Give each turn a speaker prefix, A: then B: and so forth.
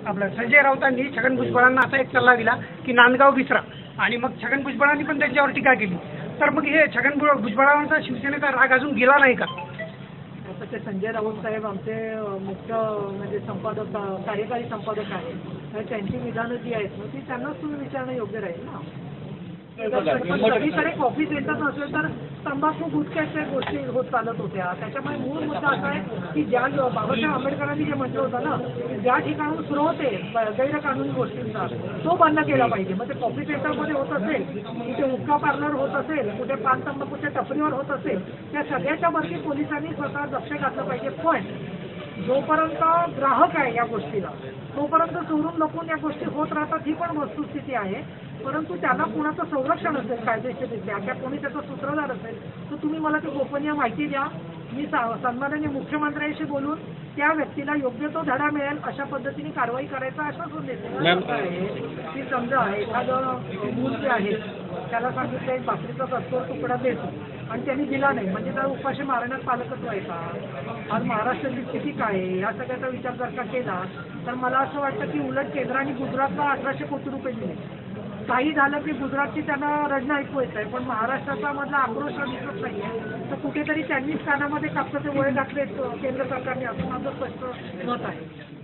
A: आपला संजय राऊतांनी छगन भुजबळांना असा एक सल्ला दिला की नांदगाव विसरा आणि मग छगन भुजबळांनी पण त्यांच्यावर टीका केली। तर मग हे छगन भुजबळांचा शिवसेनेचा राग अजून गेला नाही का?
B: ते संजय राऊत साहेब आमचे मुख्य म्हणजे संपादक कार्यकारी संपादक आहेत। त्यांची विधानं जी आहेत ती त्यांनाच तुम्ही विचारणं योग्य राहील ना। सगळीकडे कॉफी सेंटर नसेल तर तंबाखू गुटख्याच्या गोष्टी होत चालत होत्या। त्याच्यामुळे मूळ मुद्दा असा आहे की ज्या बाबासाहेब आंबेडकरांनी जे म्हटलं होतं ना की ज्या ठिकाणून स्रोत आहे गैरकानूनी गोष्टींचा तो बंद केला पाहिजे। मग ते कॉफी सेंटरमध्ये होत असेल, कुठे हुक्का पार्लर होत असेल, कुठे पान तंबाखूच्या टपरीवर होत असेल, त्या सगळ्याच्या वरती पोलिसांनी स्वतः लक्ष घातलं पाहिजे। पण जोपर्यंत ग्राहक आहे या गोष्टीला तोपर्यंत चोरून लपून या गोष्टी होत राहतात, ही पण वस्तुस्थिती आहे। परंतु त्याला कुणाचं संरक्षण असेल कायदेशीररित्या किंवा कोणी त्याचा सूत्रधार असेल तर तुम्ही मला ती गोपनीय माहिती द्या। मी सन्माननीय मुख्यमंत्र्यांशी बोलून त्या व्यक्तीला योग्य तो धडा मिळेल अशा पद्धतीने कारवाई करायचा आश्वासन देते। की समजा एखादं मूल जे आहे त्याला सांगितलं एक भाकरीचा कच्चा तुकडा देतो आणि त्यांनी दिला नाही, म्हणजे त्याला उपाशी मारण्यात पालकत्व आहे का? आज महाराष्ट्राची स्थिती काय आहे ह्या सगळ्याचा विचार जर का केला तर मला असं वाटतं की उलट केंद्राने गुजरातला 1800 कोटी रुपये दिले। काही झालं की गुजरातची त्यांना रडणं ऐकू येत आहे, पण महाराष्ट्राचा मधला आक्रोश दिसत नाही आहे। तर कुठेतरी त्यांनीच कानामध्ये कापसाचे वळे टाकले केंद्र सरकारने, असं माझं स्पष्ट मत आहे।